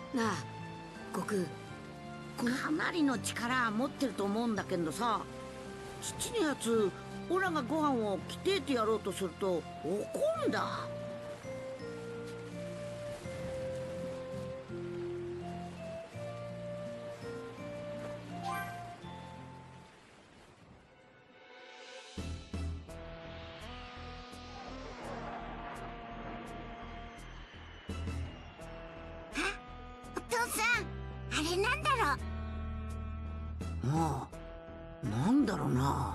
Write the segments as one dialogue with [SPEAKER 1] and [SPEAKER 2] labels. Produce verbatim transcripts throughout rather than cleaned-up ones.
[SPEAKER 1] なあ悟空、かなりの力持ってると思うんだけどさ、父のやつオラがご飯をきてえてやろうとすると怒るんだ。
[SPEAKER 2] お父さん、あれなんだろう。
[SPEAKER 1] もうなんだろうな。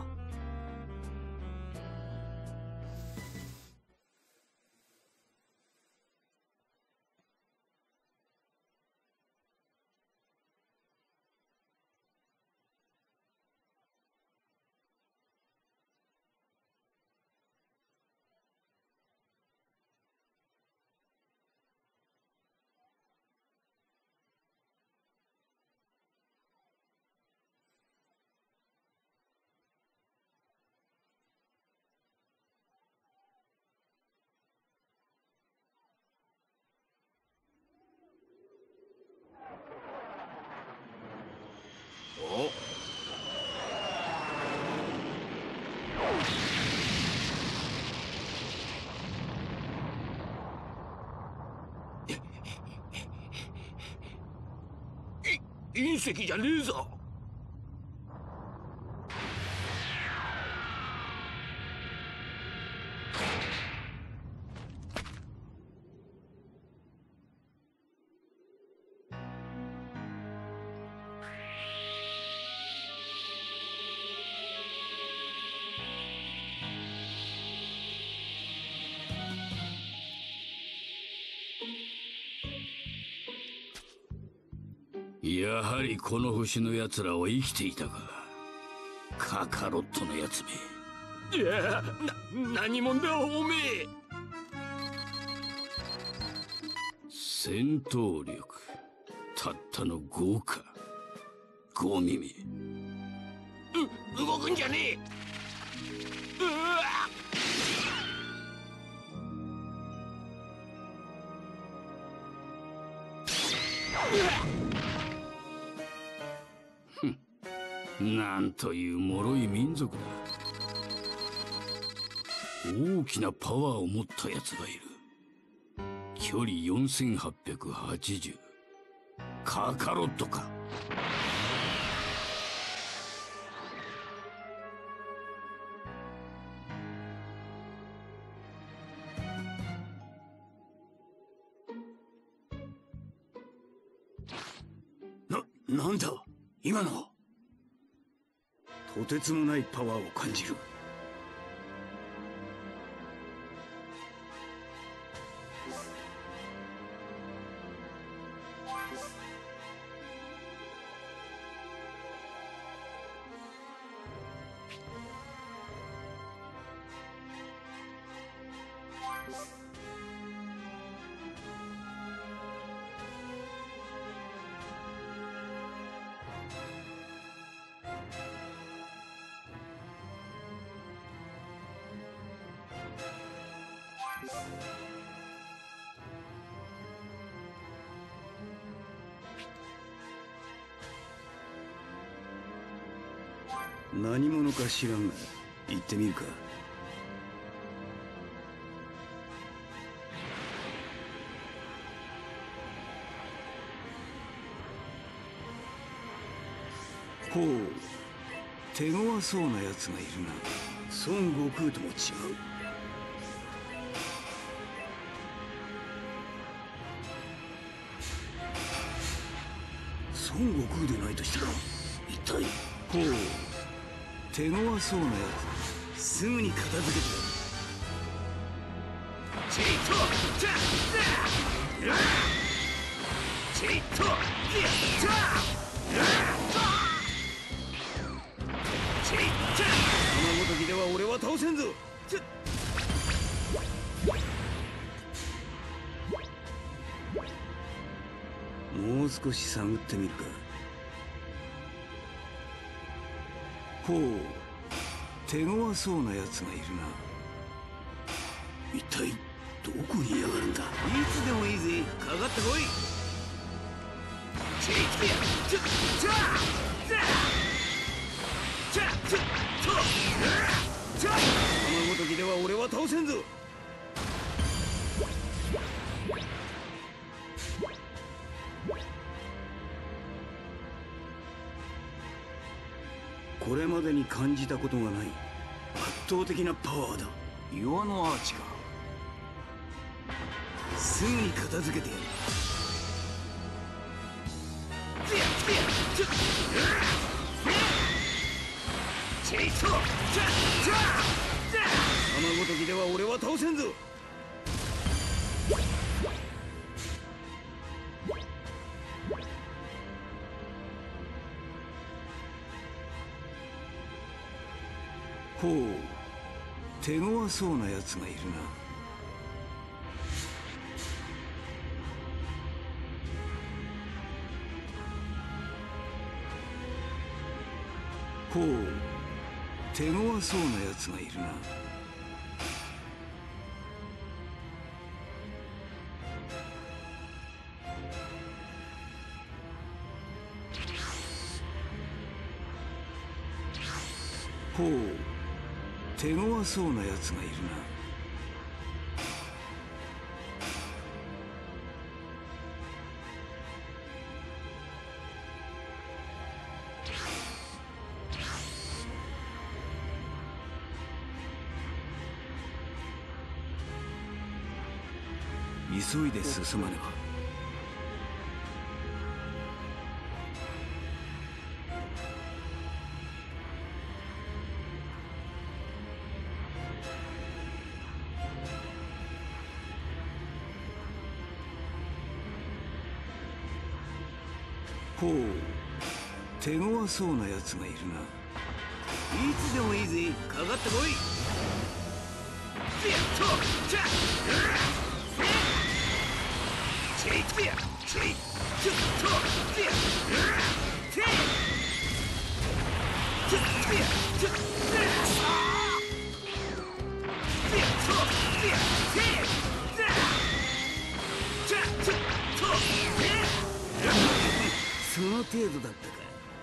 [SPEAKER 3] おい隕石じゃねえぞ。やはりこの星の奴らは生きていたか。カカロットのやつめ。いや、な、何者だおめえ。戦闘力たったのごか。ご耳。う、動くんじゃねえ。うわっ。なんという脆い民族だ。大きなパワーを持ったやつがいる。距離よんせんはっぴゃくはちじゅう。カカロットか。な、なんだ今のは。とてつもないパワーを感じる。何者か知らんが行ってみるか。ほう、手強そうなやつがいるな。孫悟空とも違う。孫悟空でないとしたら一体。ほう、手強そうなやつ、すぐに片付けてやる。チッとチッチッとギッタチッチッ、このごときでは俺は倒せんぞ。チッ、もう少し探ってみるか。ほう、手強そうなやつがいるな。一体どこにいやがるんだ。いつでもいいぜ、かかってこい。 玉ごときでは俺は倒せんぞ。これまでに感じたことがない圧倒的なパワーだ。岩のアーチか。すぐに片付けてやる。玉ごときでは俺は倒せんぞ。ほう、手強そうなやつがいるな。ほう、手強そうなやつがいるな。ほう、手強そうなやつがいるな。急いで進まねば。ほう、手強そうなやつがいるな。いつでもいいぜ、かかってこい。その程度だったか。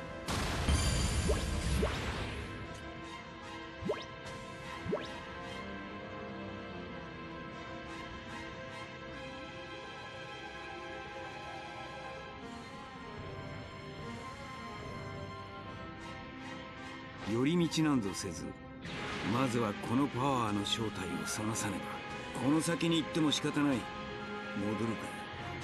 [SPEAKER 3] 寄り道なんぞせず、まずはこのパワーの正体を探さねば。この先に行っても仕方ない。戻るか。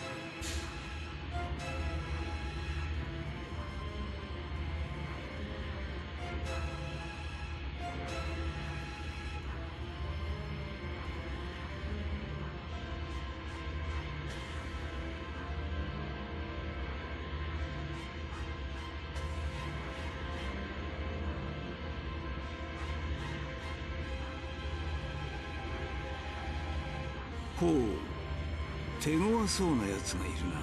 [SPEAKER 3] ほう、手強そうなやつがいるな。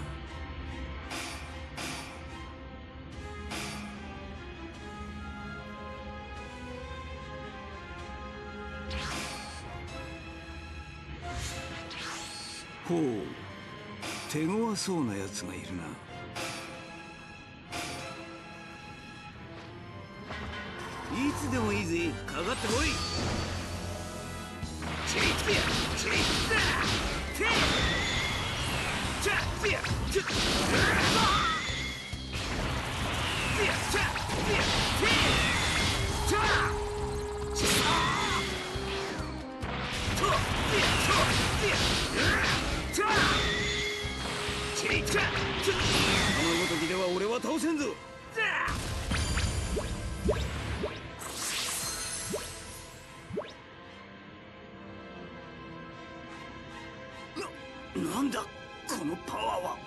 [SPEAKER 3] ほう、手強そうなやつがいるな。いつでもいいぜ、かかってこい。玉ごときでは俺は倒せんぞ。な、なんだこのパワーは。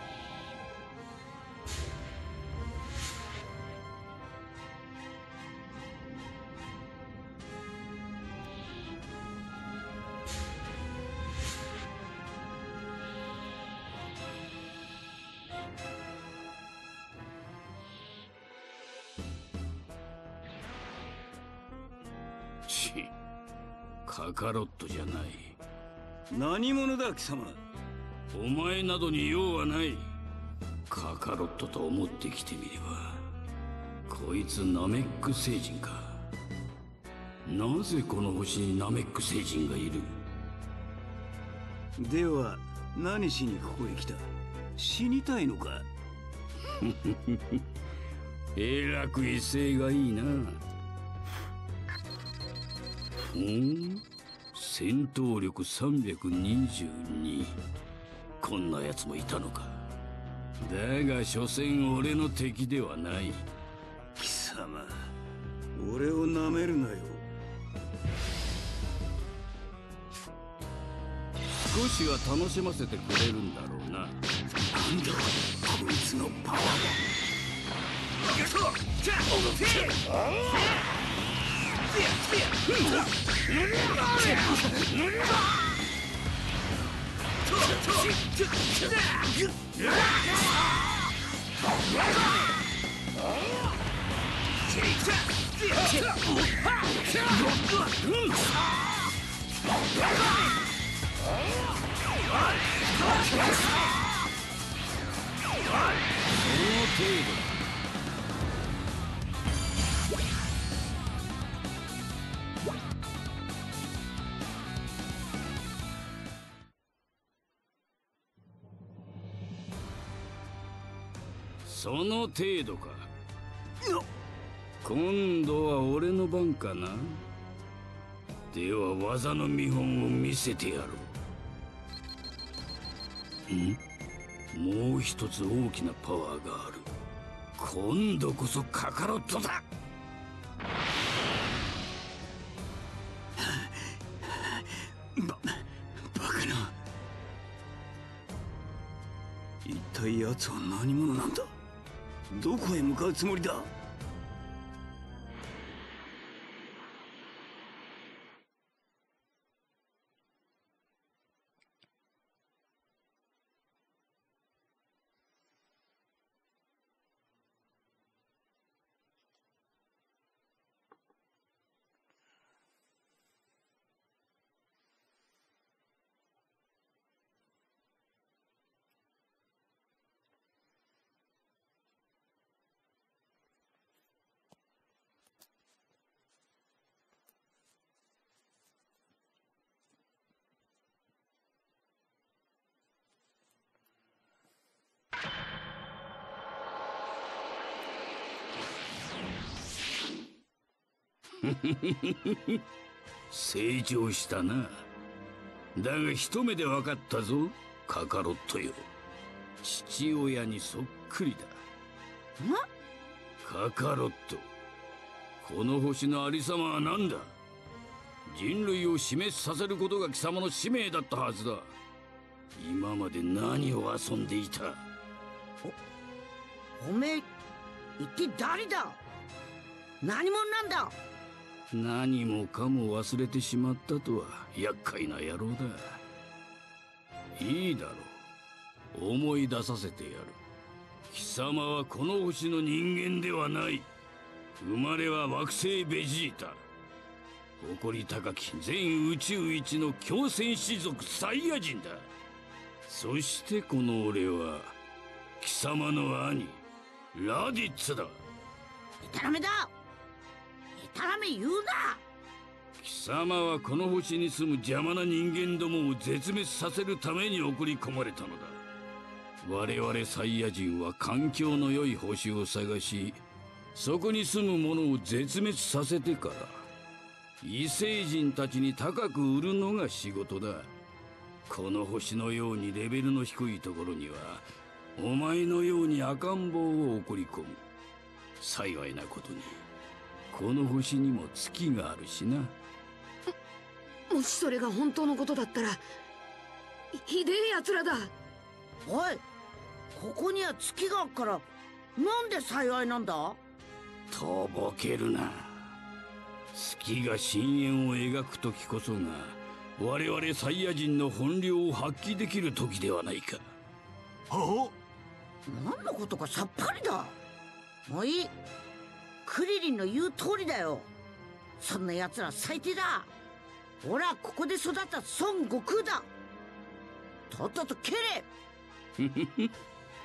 [SPEAKER 3] ち、カカロットじゃない。何者だ貴様。お前などに用はない。 カカロットと思ってきてみれば、こいつナメック星人か。なぜこの星にナメック星人がいる？
[SPEAKER 4] では何しにここへ来た？死にたいのか？
[SPEAKER 3] えらく威勢がいいな。うん戦闘力さんびゃくにじゅうに。こんな奴もいたのか。だが所詮俺の敵ではない。
[SPEAKER 4] 貴様、俺をなめるなよ。
[SPEAKER 3] 少しは楽しませてくれるんだろうな。なんだこいつのパワーその程度か。今度は俺の番かな。では技の見本を見せてやろう。ん？もう一つ大きなパワーがある。今度こそカカロットだ。
[SPEAKER 4] ババカな。一体奴は何者なんだ？どこへ向かうつもりだ？
[SPEAKER 3] 成長したな。だが一目で分かったぞ、カカロットよ。父親にそっくりだ。カカロット、この星のありさまは何だ？人類を死滅させることが貴様の使命だったはずだ。今まで何を遊んでいた？
[SPEAKER 1] お、おめえ一体誰だ？何者なんだ？
[SPEAKER 3] 何もかも忘れてしまったとは厄介な野郎だ。いいだろう、思い出させてやる。貴様はこの星の人間ではない。生まれは惑星ベジータ。誇り高き全宇宙一の強戦士族サイヤ人だ。そしてこの俺は貴様の兄ラディッツだ。
[SPEAKER 1] でたらめだ。でたらめ言うな。
[SPEAKER 3] 貴様はこの星に住む邪魔な人間どもを絶滅させるために送り込まれたのだ。我々サイヤ人は環境の良い星を探し、そこに住む者を絶滅させてから異星人たちに高く売るのが仕事だ。この星のようにレベルの低いところにはお前のように赤ん坊を送り込む。幸いなことにこの星にも月があるしな。
[SPEAKER 5] もしそれが本当のことだったらひでえやつらだ。
[SPEAKER 1] おい、ここには月があっからなんで幸いなんだ？
[SPEAKER 3] とぼけるな。月が深淵を描く時こそが我々サイヤ人の本領を発揮できる時ではないか。
[SPEAKER 4] は
[SPEAKER 1] 何のことかさっぱりだ。もういい。クリリンの言う通りだよ。そんな奴ら最低だ。俺はここで育った孫悟空だ。とっとと蹴れ。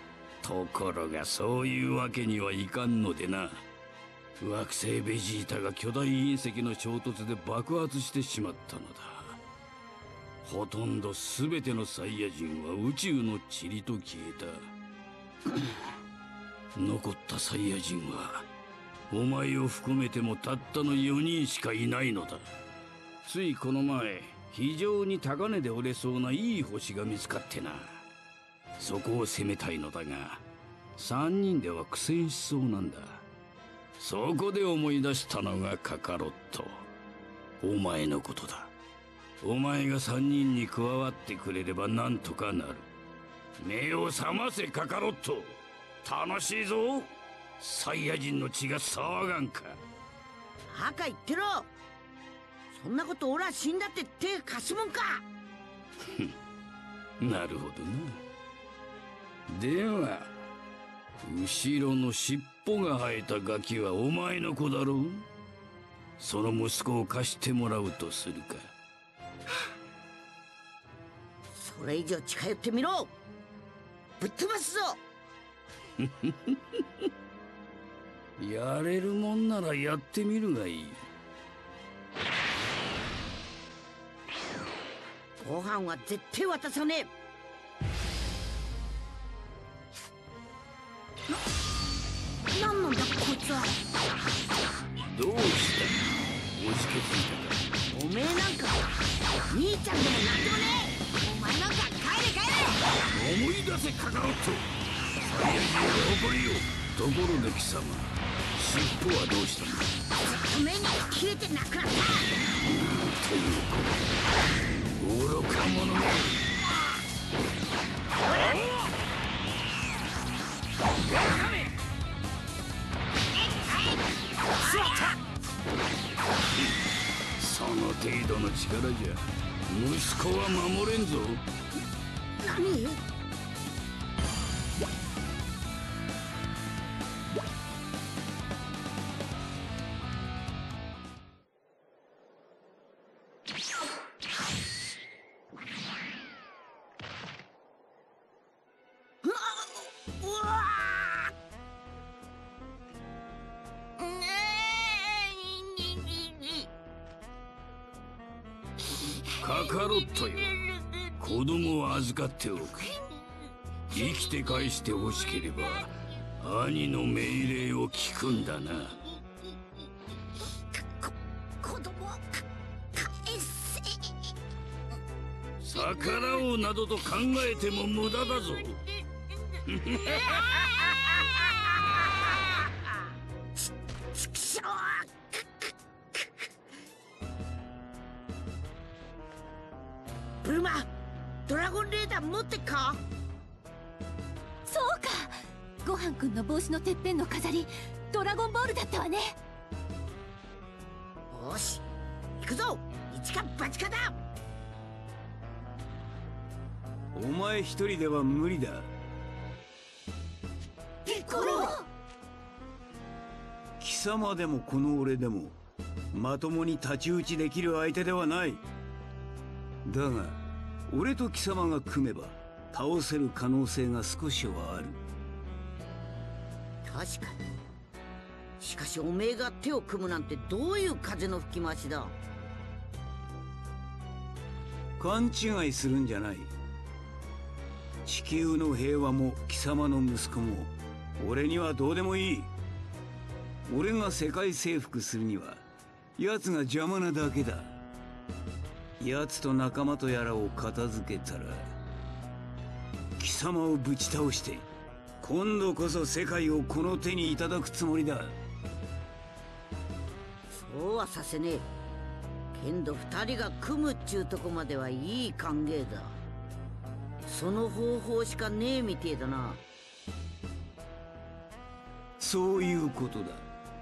[SPEAKER 3] ところがそういうわけにはいかんのでな。惑星ベジータが巨大隕石の衝突で爆発してしまったのだ。ほとんど全てのサイヤ人は宇宙の塵と消えた。残ったサイヤ人はお前を含めてもたったのよにんしかいないのだ。ついこの前非常に高値で売れそうないい星が見つかってな。そこを攻めたいのだがさんにんでは苦戦しそうなんだ。そこで思い出したのがカカロット、お前のことだ。お前がさんにんに加わってくれればなんとかなる。目を覚ませカカロット、楽しいぞ。サイヤ人の血が騒がんか。
[SPEAKER 1] バカ言ってろ。そんなこと俺は死んだって手貸すもんか。
[SPEAKER 3] なるほどな。では後ろの尻尾が生えたガキはお前の子だろう。その息子を貸してもらうとするか。
[SPEAKER 1] それ以上近寄ってみろ。ぶっ飛ばすぞ。
[SPEAKER 3] やれるもんならやってみるがいい。
[SPEAKER 1] ご飯は絶対渡さねえ。な、なんなんだこいつは。
[SPEAKER 3] どうした？押しけついたか。
[SPEAKER 1] おめえなんか兄ちゃんでもなんでもねえ。お前なんか帰れ帰れ。
[SPEAKER 3] 思い出せカカロット、サイヤ人の誇りよ。ところで貴様、尻尾はどうしたんだ？
[SPEAKER 1] ずっと目に切れてなくなった。
[SPEAKER 3] ということ愚か者め。その程度の力じゃ息子は守れんぞ。
[SPEAKER 1] 何？
[SPEAKER 3] カカロットよ、子供を預かっておく。生きて返してほしければ兄の命令を聞くんだな。
[SPEAKER 2] 子供返せ。
[SPEAKER 3] 逆らおうなどと考えても無駄だぞ。
[SPEAKER 1] ちくしょう。ブルマ、ドラゴンレーダー持ってっか？
[SPEAKER 2] そうか、ごはんくんの帽子のてっぺんの飾りドラゴンボールだったわね。
[SPEAKER 1] よし行くぞ、一か八かだ。
[SPEAKER 4] お前一人では無理だ。
[SPEAKER 2] ピッコロ、
[SPEAKER 4] 貴様でもこの俺でもまともに太刀打ちできる相手ではない。だが俺と貴様が組めば倒せる可能性が少しはある。
[SPEAKER 1] 確かに。しかしおめえが手を組むなんてどういう風の吹き回しだ。
[SPEAKER 4] 勘違いするんじゃない。地球の平和も貴様の息子も俺にはどうでもいい。俺が世界征服するには奴が邪魔なだけだ。奴と仲間とやらを片付けたら貴様をぶち倒して今度こそ世界をこの手にいただくつもりだ。
[SPEAKER 1] そうはさせねえ。けんど二人が組むっちゅうとこまではいい歓迎だ。その方法しかねえみてえだな。
[SPEAKER 4] そういうことだ。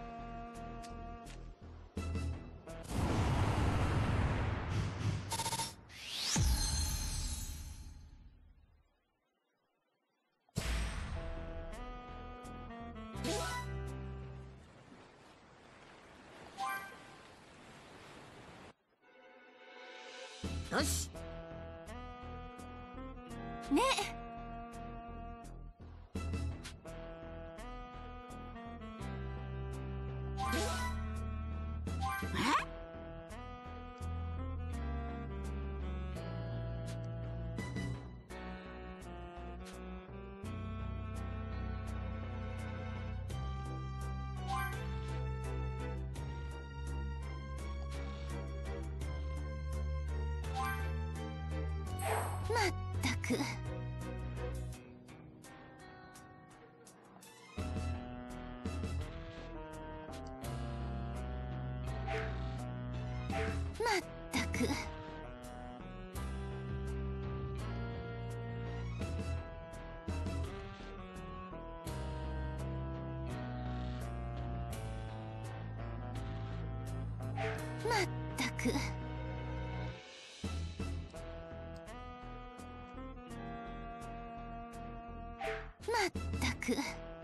[SPEAKER 1] よし。
[SPEAKER 2] ねまったく。まったく。まったく。まったく。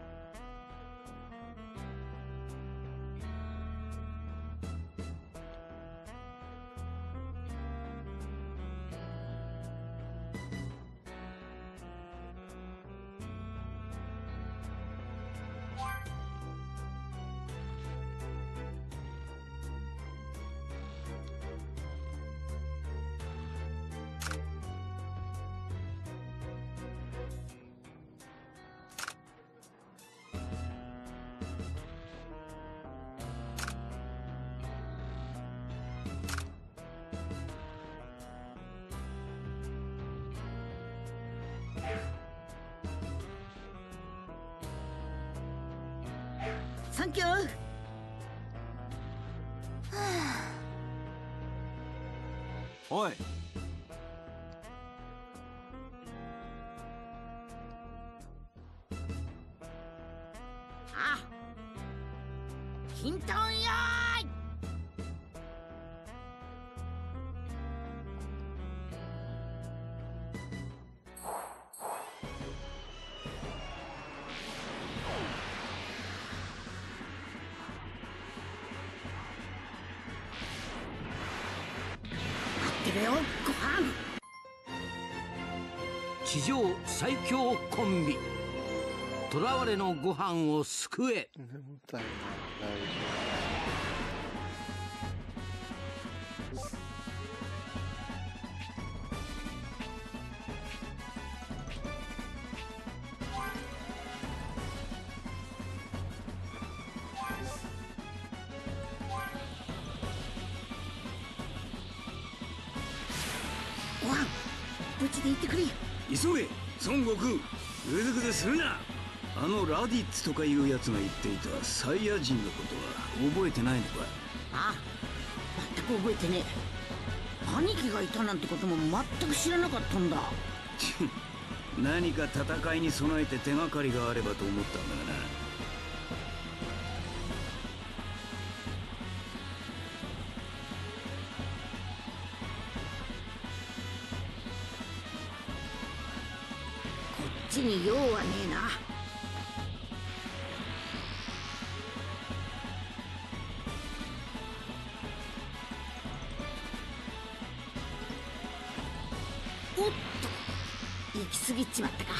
[SPEAKER 1] サンキュー。
[SPEAKER 4] おい、
[SPEAKER 1] あ、キントンよーい。待ってるよ、ご飯。
[SPEAKER 3] 地上最強コンビ、囚われのご飯を救え。
[SPEAKER 6] 眠たいな、大丈
[SPEAKER 1] ご飯、無事で行ってくれ。
[SPEAKER 4] 急げ孫悟空、ぐずぐずするな。あのラディッツとかいうやつが言っていたサイヤ人のことは覚えてないのか？
[SPEAKER 1] ああ、全く覚えてねえ。兄貴がいたなんてことも全く知らなかったんだ。
[SPEAKER 4] 何か戦いに備えて手がかりがあればと思ったんだがな。
[SPEAKER 1] こっちに用はねえな。おっと、行き過ぎちまったか。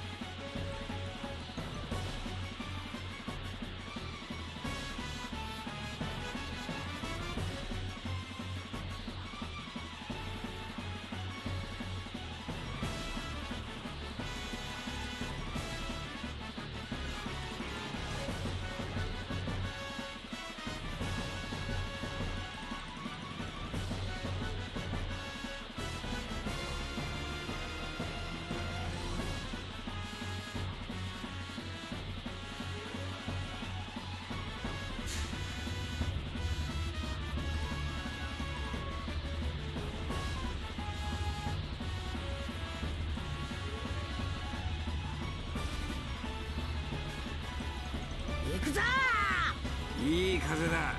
[SPEAKER 1] 行くぞー。
[SPEAKER 4] いい風だ。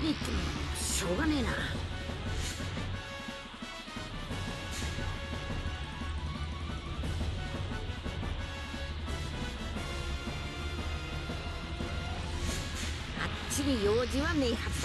[SPEAKER 1] に行ってもしょうがねえな。あっちに用事はねえはずだ。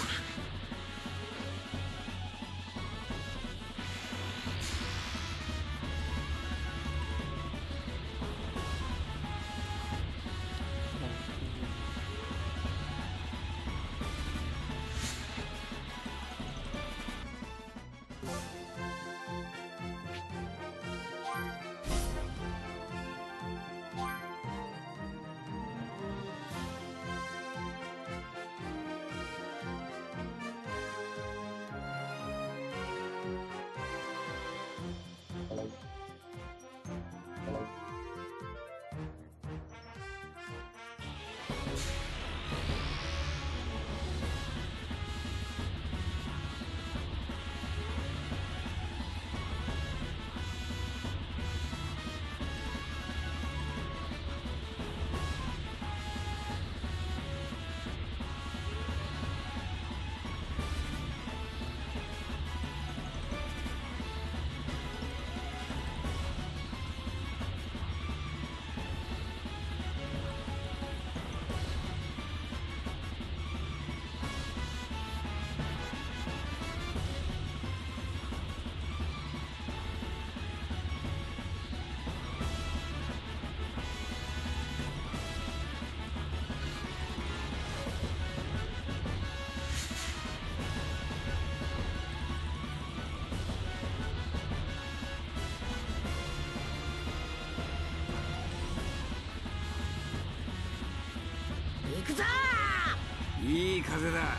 [SPEAKER 1] 行くぞー。
[SPEAKER 4] いい風だ。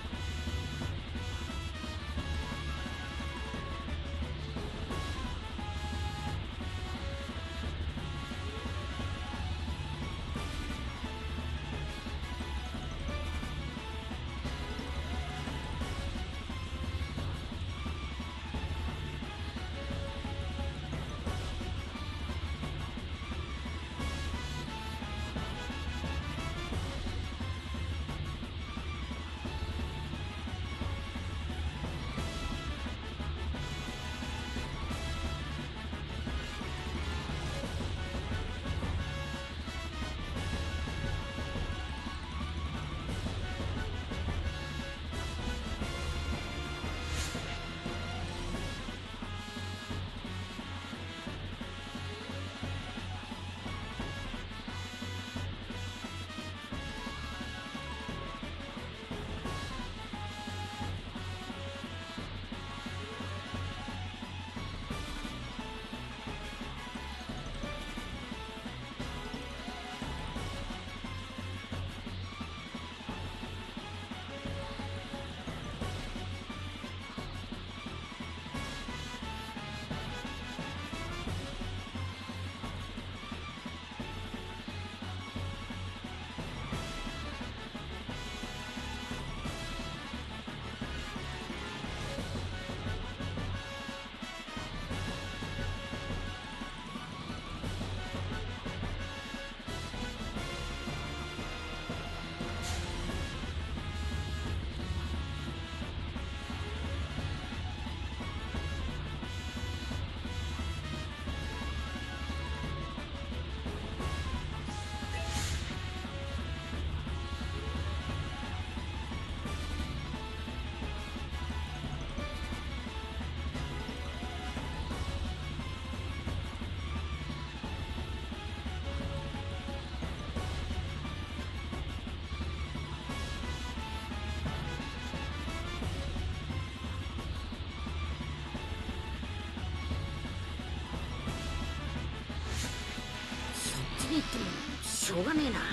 [SPEAKER 1] に行ってもしょうがねえな。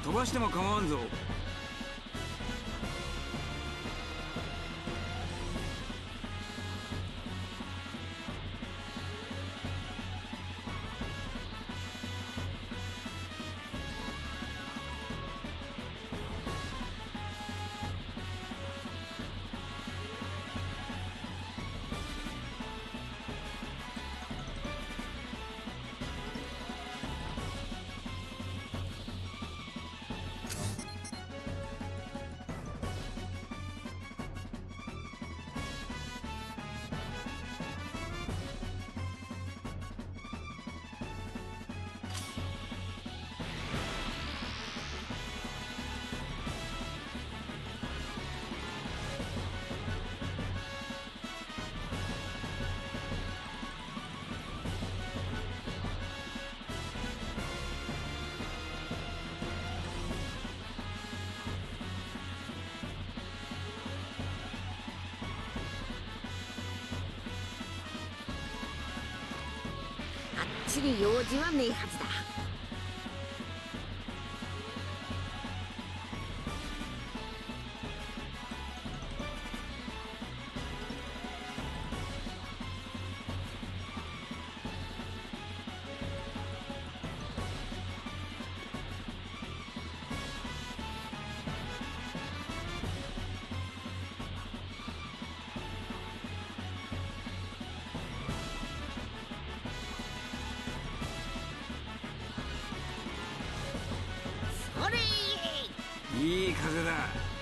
[SPEAKER 4] 飛ばしても構わんぞ。
[SPEAKER 1] あっちに用事はねえはずだ。それ
[SPEAKER 4] いい風だ。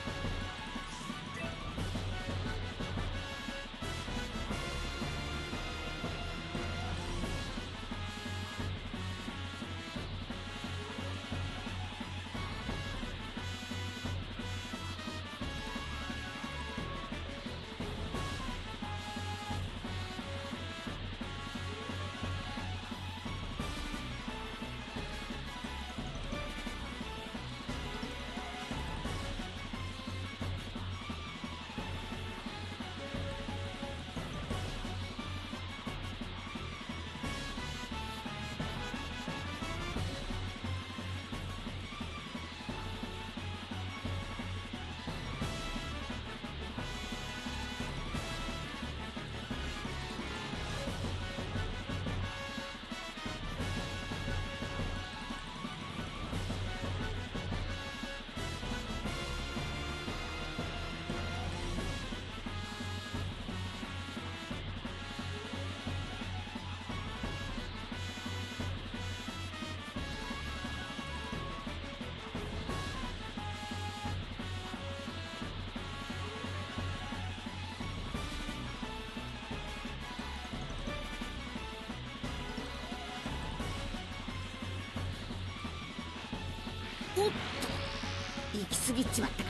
[SPEAKER 4] おっと、行き過ぎちまったか。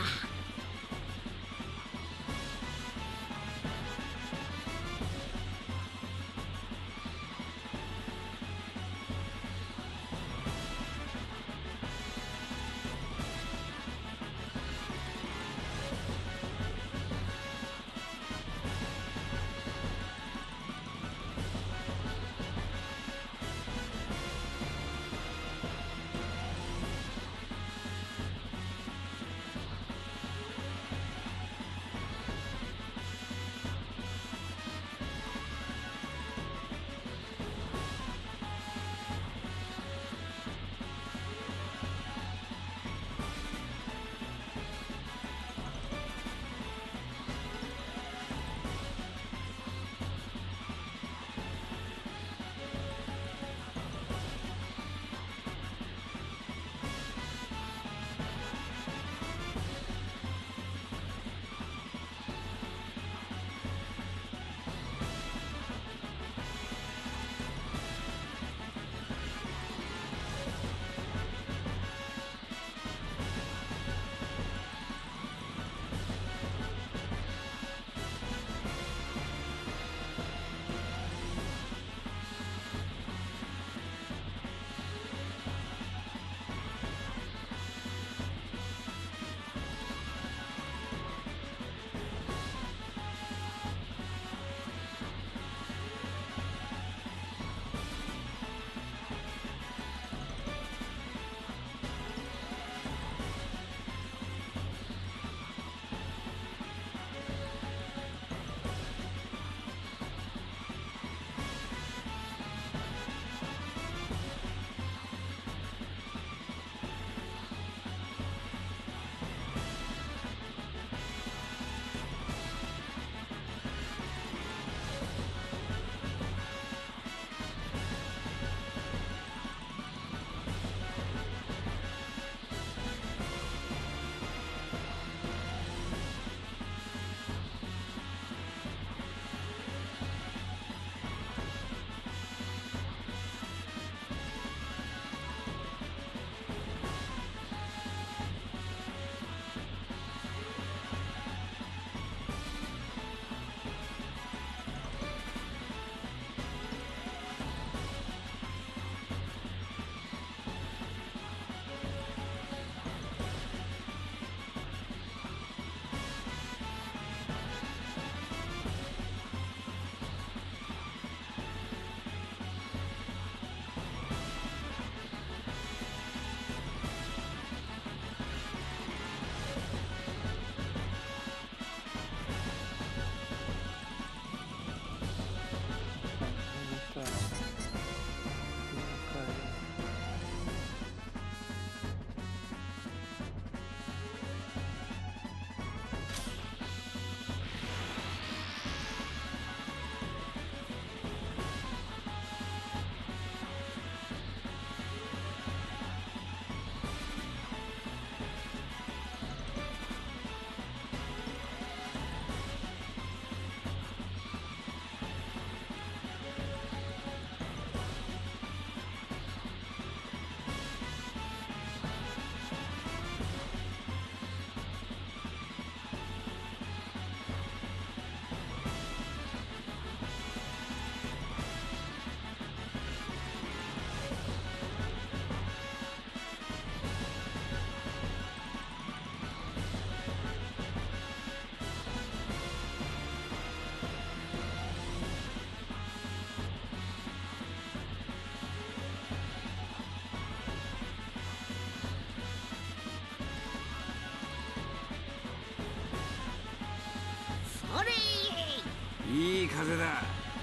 [SPEAKER 4] いい風だ。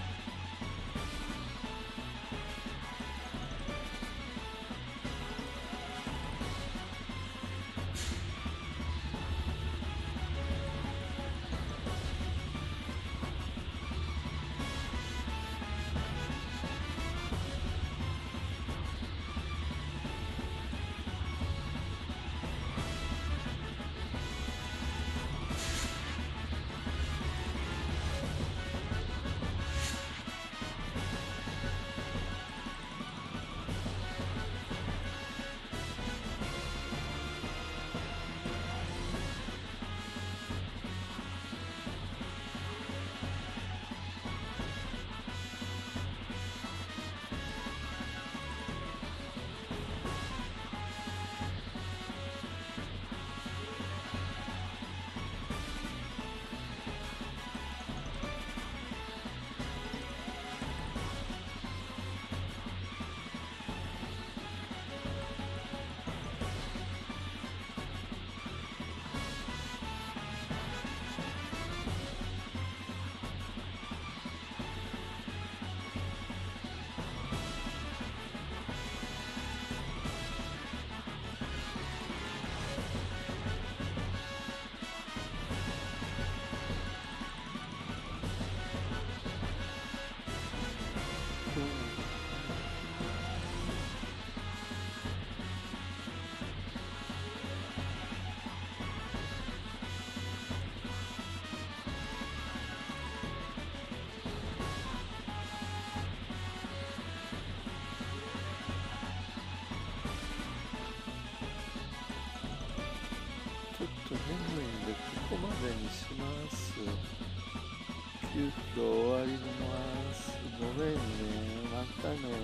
[SPEAKER 6] ちょっと眠いんでここまでにします。急遽終わります。ごめんね。またね。